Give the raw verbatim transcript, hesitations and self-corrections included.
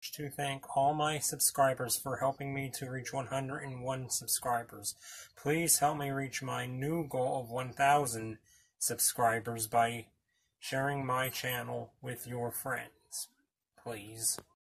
to thank all my subscribers for helping me to reach one hundred one subscribers. Please help me reach my new goal of one thousand subscribers by sharing my channel with your friends. Please.